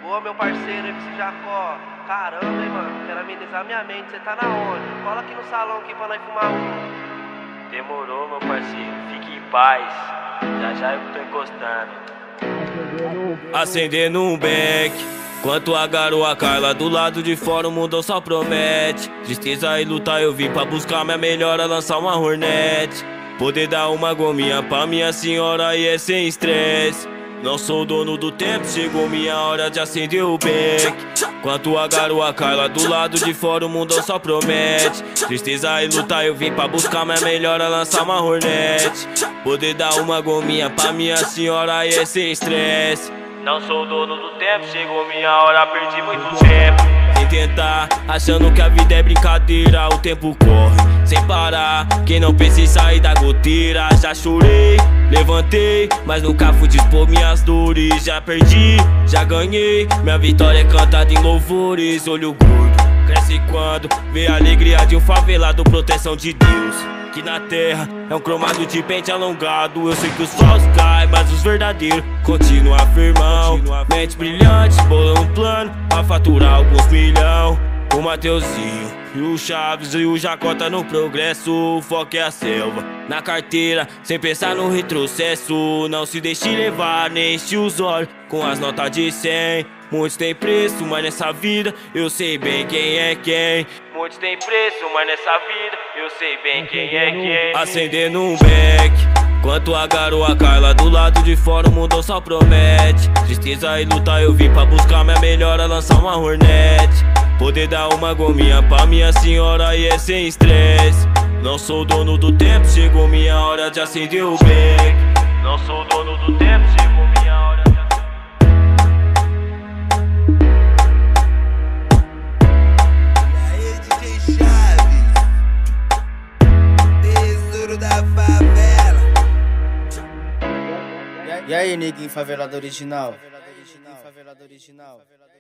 Ô meu parceiro, MC Jacó. Caramba, hein, mano, quero amenizar minha mente, cê tá na onde? Cola aqui no salão aqui pra nós fumar um. Demorou, meu parceiro, fique em paz. Já já eu tô encostando. Acendendo um beck. Quanto a garoa Carla do lado de fora o mundo só promete. Tristeza e luta eu vim pra buscar minha melhora, lançar uma Hornet. Poder dar uma gominha pra minha senhora e é sem estresse. Não sou dono do tempo, chegou minha hora de acender o beck. Quanto a garoa Carla do lado de fora o mundo só promete. Tristeza e luta eu vim pra buscar minha melhora, lançar uma Hornet. Poder dar uma gominha pra minha senhora e é sem estresse. Não sou dono do tempo, chegou minha hora, perdi muito tempo. Sem tentar, achando que a vida é brincadeira, o tempo corre sem parar. Quem não pensa em sair da goteira, já chorei, levantei, mas nunca fui dispor minhas dores. Já perdi, já ganhei, minha vitória é cantada em louvores. Olho gordo, cresce quando vê a alegria de um favelado, proteção de Deus. Que na terra é um cromado de pente alongado. Eu sei que os falsos caem, mas os verdadeiros continuam firmão. Mente brilhante, bolou um plano pra faturar alguns milhão. O Mateuzinho e o Chaves e o Jacota no progresso. O foco é a selva na carteira, sem pensar no retrocesso. Não se deixe levar, nem enche os olhos com as notas de 100. Muitos tem preço, mas nessa vida eu sei bem quem é quem. Muitos tem preço, mas nessa vida eu sei bem quem é quem. Acendendo um beck. Quanto a garoa Carla do lado de fora o mundo só promete. Tristeza e luta eu vim pra buscar minha melhora, lançar uma Hornet. Poder dar uma gominha pra minha senhora e é sem estresse. Não sou dono do tempo, chegou minha hora de acender o beck. Não sou dono do tempo, chegou minha hora de E aí, neguinho favelado original?